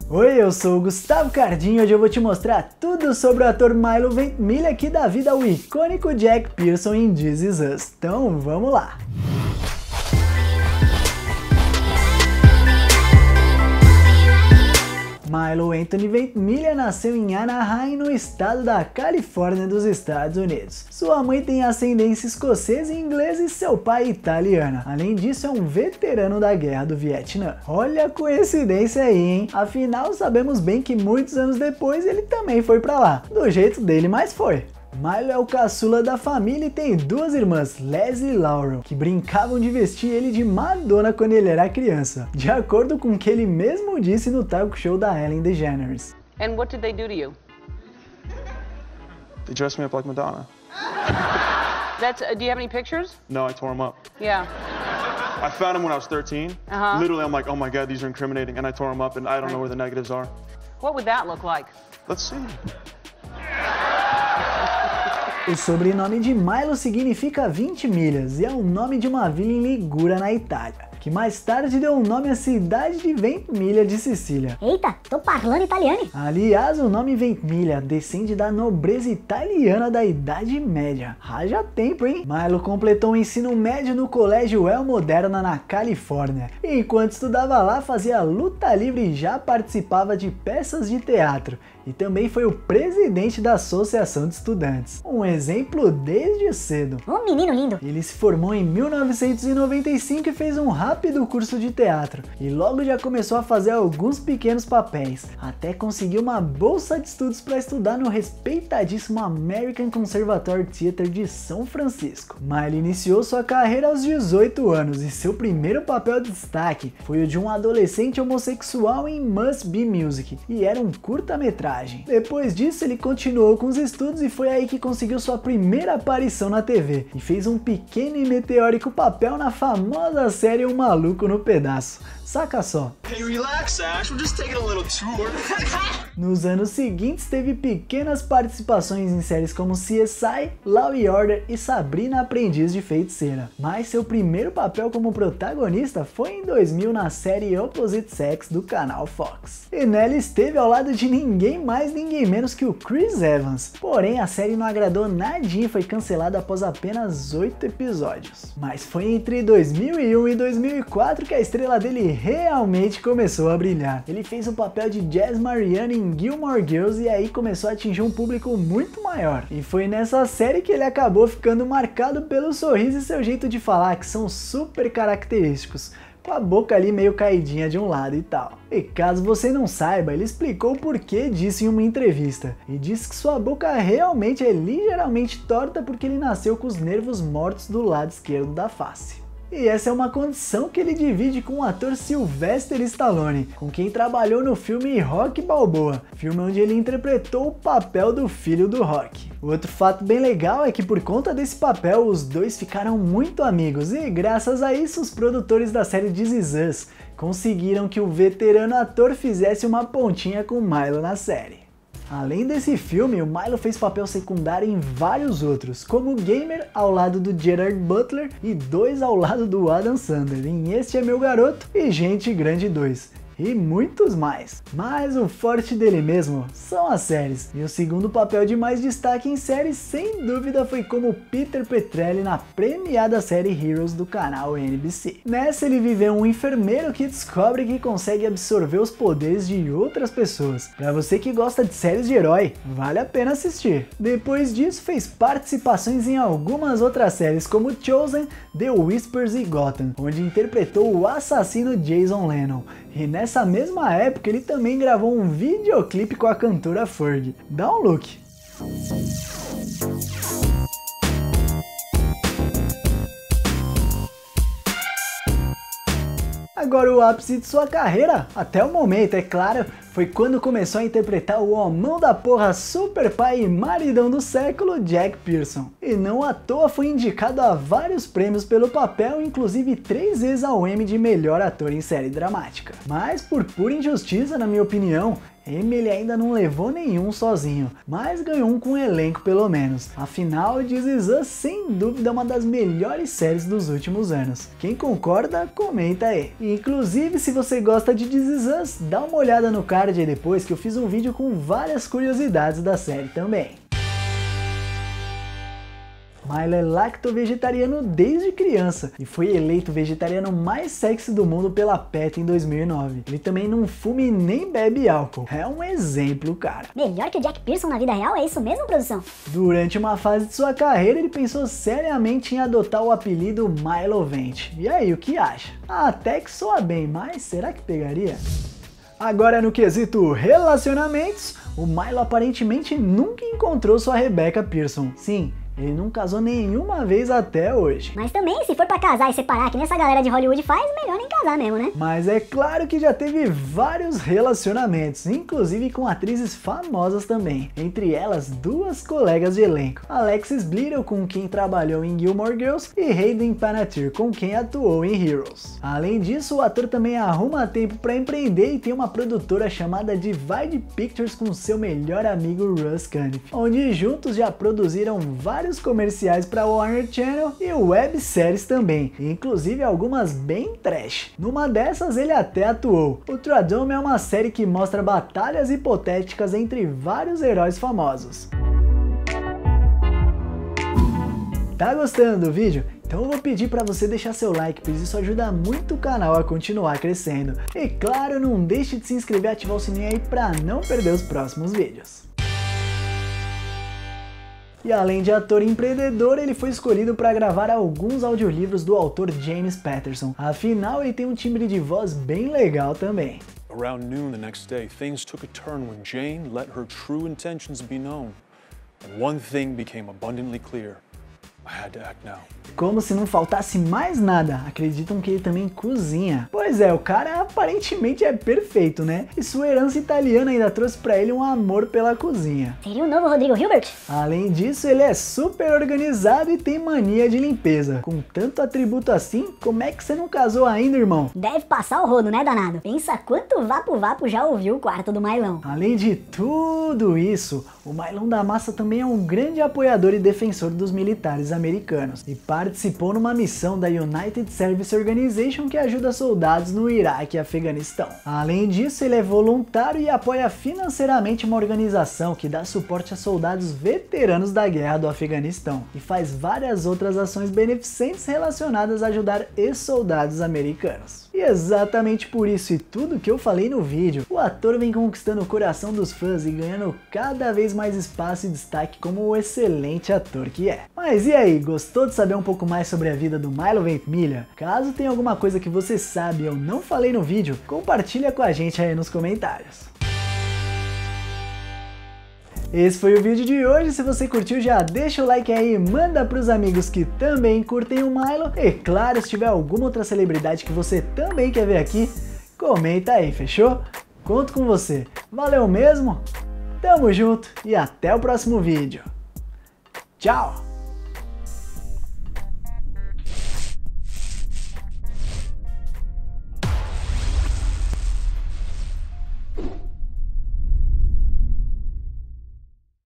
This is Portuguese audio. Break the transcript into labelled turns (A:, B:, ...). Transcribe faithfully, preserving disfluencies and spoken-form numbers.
A: Oi, eu sou o Gustavo Cardinho e hoje eu vou te mostrar tudo sobre o ator Milo Ventimiglia que dá vida ao icônico Jack Pearson em This Is Us. Então vamos lá! Milo Anthony Ventimiglia nasceu em Anaheim, no estado da Califórnia dos Estados Unidos. Sua mãe tem ascendência escocesa e inglesa e seu pai italiano. Além disso, é um veterano da Guerra do Vietnã. Olha a coincidência aí, hein? Afinal, sabemos bem que muitos anos depois ele também foi pra lá. Do jeito dele, mas foi. Milo é o caçula da família e tem duas irmãs, Leslie e Laurel, que brincavam de vestir ele de Madonna quando ele era criança, de acordo com o que ele mesmo disse no talk show da Ellen DeGeneres.
B: And what did they do to you?
C: They dressed me up like Madonna.
B: That's. Uh, do you have any pictures?
C: No, I tore them up.
B: Yeah.
C: I found them when I was thirteen.
B: Uh-huh.
C: Literally, I'm like, oh my God, these are incriminating, and I tore them up, and I don't know where the negatives are.
B: What would that look like?
C: Let's see.
A: O sobrenome de Milo significa vinte milhas e é o nome de uma vila em Ligura, na Itália, que mais tarde deu o nome à cidade de Ventimiglia de Sicília.
D: Eita, tô parlando italiano.
A: Aliás, o nome Ventimiglia descende da nobreza italiana da Idade Média. Haja tempo, hein? Milo completou o ensino médio no Colégio El Moderna, na Califórnia. E enquanto estudava lá, fazia luta livre e já participava de peças de teatro. E também foi o presidente da Associação de Estudantes. Um exemplo desde cedo.
D: Um menino lindo.
A: Ele se formou em mil novecentos e noventa e cinco e fez um rápido curso de teatro. E logo já começou a fazer alguns pequenos papéis, até conseguir uma bolsa de estudos para estudar no respeitadíssimo American Conservatory Theatre de São Francisco. Milo iniciou sua carreira aos dezoito anos e seu primeiro papel de destaque foi o de um adolescente homossexual em Must Be Music, e era um curta-metragem. Depois disso, ele continuou com os estudos e foi aí que conseguiu sua primeira aparição na T V e fez um pequeno e meteórico papel na famosa série Um Maluco no Pedaço. Saca só.
E: Hey, relax, Ash. We're just taking a little tour.
A: Nos anos seguintes, teve pequenas participações em séries como C S I, Law and Order e Sabrina Aprendiz de Feiticeira. Mas seu primeiro papel como protagonista foi em dois mil na série Opposite Sex do canal Fox. E nela esteve ao lado de ninguém mais, ninguém menos que o Chris Evans. Porém, a série não agradou nadinha e foi cancelada após apenas oito episódios. Mas foi entre dois mil e um e dois mil e quatro que a estrela dele realmente começou a brilhar. Ele fez o papel de Jazz Marianne em Gilmore Girls e aí começou a atingir um público muito maior. E foi nessa série que ele acabou ficando marcado pelo sorriso e seu jeito de falar, que são super característicos, com a boca ali meio caidinha de um lado e tal. E caso você não saiba, ele explicou o porquê disso em uma entrevista, e disse que sua boca realmente é ligeiramente torta porque ele nasceu com os nervos mortos do lado esquerdo da face. E essa é uma condição que ele divide com o ator Sylvester Stallone, com quem trabalhou no filme Rocky Balboa, filme onde ele interpretou o papel do filho do Rocky. O outro fato bem legal é que por conta desse papel os dois ficaram muito amigos e graças a isso os produtores da série This Is Us conseguiram que o veterano ator fizesse uma pontinha com Milo na série. Além desse filme, o Milo fez papel secundário em vários outros, como Gamer ao lado do Gerard Butler e dois ao lado do Adam Sandler em Este é Meu Garoto e Gente Grande dois. E muitos mais. Mas o forte dele mesmo são as séries, e o segundo papel de mais destaque em séries sem dúvida foi como Peter Petrelli na premiada série Heroes do canal N B C. Nessa ele viveu um enfermeiro que descobre que consegue absorver os poderes de outras pessoas. Pra você que gosta de séries de herói, vale a pena assistir. Depois disso fez participações em algumas outras séries como Chosen, The Whispers e Gotham, onde interpretou o assassino Jason Lennon. E nessa mesma época ele também gravou um videoclipe com a cantora Fergie. Dá um look! Agora o ápice de sua carreira, até o momento é claro, foi quando começou a interpretar o homão da porra, super pai e maridão do século, Jack Pearson. E não à toa foi indicado a vários prêmios pelo papel, inclusive três vezes ao Emmy de melhor ator em série dramática. Mas por pura injustiça, na minha opinião, M ele ainda não levou nenhum sozinho, mas ganhou um com o elenco pelo menos. Afinal, This Is Us sem dúvida é uma das melhores séries dos últimos anos. Quem concorda, comenta aí. Inclusive, se você gosta de This Is Us, dá uma olhada no card aí depois que eu fiz um vídeo com várias curiosidades da série também. Milo é lacto-vegetariano desde criança e foi eleito o vegetariano mais sexy do mundo pela PETA em dois mil e nove. Ele também não fuma e nem bebe álcool. É um exemplo, cara.
D: Melhor que o Jack Pearson na vida real, é isso mesmo, produção?
A: Durante uma fase de sua carreira, ele pensou seriamente em adotar o apelido Milo Vente. E aí, o que acha? Até que soa bem, mas será que pegaria? Agora no quesito relacionamentos, o Milo aparentemente nunca encontrou sua Rebecca Pearson. Sim, ele não casou nenhuma vez até hoje.
D: Mas também, se for pra casar e separar, que nessa galera de Hollywood faz, melhor nem casar mesmo, né?
A: Mas é claro que já teve vários relacionamentos, inclusive com atrizes famosas também. Entre elas, duas colegas de elenco. Alexis Bledel, com quem trabalhou em Gilmore Girls, e Hayden Panettiere, com quem atuou em Heroes. Além disso, o ator também arruma tempo pra empreender e tem uma produtora chamada Divide Pictures com seu melhor amigo Russ Cundiff, onde juntos já produziram vários comerciais para o Warner Channel e webséries também, inclusive algumas bem trash. Numa dessas ele até atuou. O Ultradome é uma série que mostra batalhas hipotéticas entre vários heróis famosos. Tá gostando do vídeo? Então eu vou pedir para você deixar seu like, pois isso ajuda muito o canal a continuar crescendo. E claro, não deixe de se inscrever e ativar o sininho aí para não perder os próximos vídeos. E além de ator e empreendedor, ele foi escolhido para gravar alguns audiolivros do autor James Patterson. Afinal, ele tem um timbre de voz bem legal também.
F: Around noon the next day, things took a turn when Jane let her true intentions be known. And one thing became abundantly clear. I had to act now.
A: Como se não faltasse mais nada, acreditam que ele também cozinha. Pois é, o cara aparentemente é perfeito, né? E sua herança italiana ainda trouxe pra ele um amor pela cozinha.
D: Seria o novo Rodrigo Hilbert?
A: Além disso, ele é super organizado e tem mania de limpeza. Com tanto atributo assim, como é que você não casou ainda, irmão?
D: Deve passar o rodo, né, danado? Pensa quanto vapo-vapo já ouviu o quarto do Milão.
A: Além de tudo isso, o Milão da Massa também é um grande apoiador e defensor dos militares americanos e participou numa missão da United Service Organization que ajuda soldados no Iraque e Afeganistão. Além disso, ele é voluntário e apoia financeiramente uma organização que dá suporte a soldados veteranos da guerra do Afeganistão e faz várias outras ações beneficentes relacionadas a ajudar ex-soldados americanos. E exatamente por isso e tudo que eu falei no vídeo, o ator vem conquistando o coração dos fãs e ganhando cada vez mais espaço e destaque como o excelente ator que é. Mas e aí, gostou de saber um pouco mais sobre a vida do Milo Ventimiglia? Caso tenha alguma coisa que você sabe e eu não falei no vídeo, compartilha com a gente aí nos comentários. Esse foi o vídeo de hoje. Se você curtiu, já deixa o like aí, manda pros amigos que também curtem o Milo. E claro, se tiver alguma outra celebridade que você também quer ver aqui, comenta aí, fechou? Conto com você. Valeu mesmo? Tamo junto e até o próximo vídeo. Tchau!